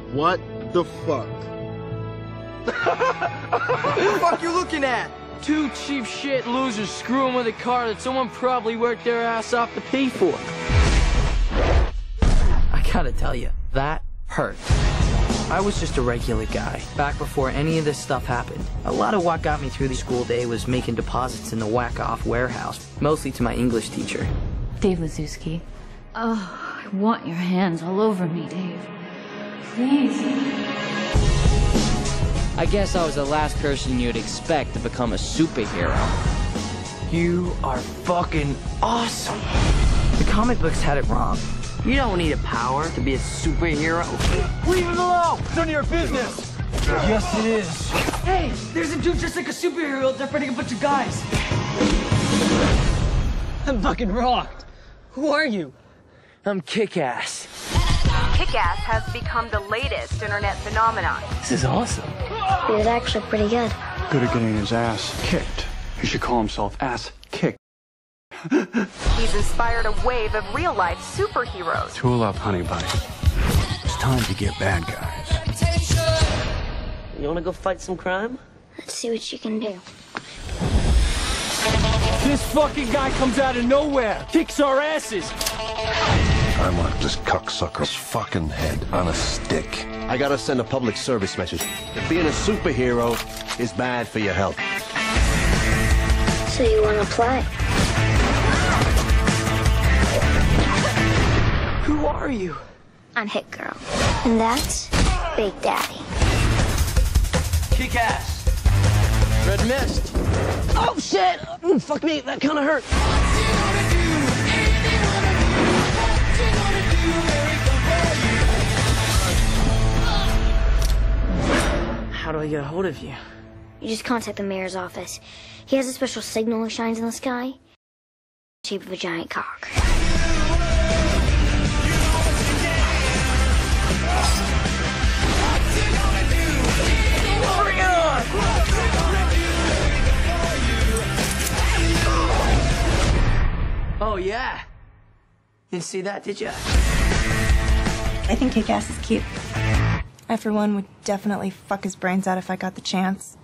What the fuck? What the fuck you looking at? Two cheap shit losers screwing with a car that someone probably worked their ass off to pay for. I gotta tell you, that hurt. I was just a regular guy, back before any of this stuff happened. A lot of what got me through the school day was making deposits in the whack-off warehouse, mostly to my English teacher. Dave Lazuski. Oh, I want your hands all over me, Dave. Please. I guess I was the last person you'd expect to become a superhero. You are fucking awesome. The comic books had it wrong. You don't need a power to be a superhero. Leave it alone! It's none of your business! Yes, it is. Hey, there's a dude just like a superhero out there fighting a bunch of guys. I'm fucking rocked. Who are you? I'm Kick-Ass. Kick-Ass has become the latest internet phenomenon. This is awesome. He was actually pretty good. Good at getting his ass kicked. He should call himself Ass Kick. He's inspired a wave of real-life superheroes. Tool up, honey bunny. It's time to get bad guys. You wanna go fight some crime? Let's see what you can do. This fucking guy comes out of nowhere, kicks our asses. I want this cocksucker's fucking head on a stick. I gotta send a public service message that being a superhero is bad for your health. So you want to play? Who are you? I'm Hit Girl. And that's Big Daddy. Kick-Ass. Red Mist. Oh shit! Fuck me, that kinda hurt. How do I get a hold of you? You just contact the mayor's office. He has a special signal that shines in the sky. Shape of a giant cock. Bring it on! Oh yeah. You didn't see that, did ya? I think Kick-Ass is cute. I, for one, would definitely fuck his brains out if I got the chance.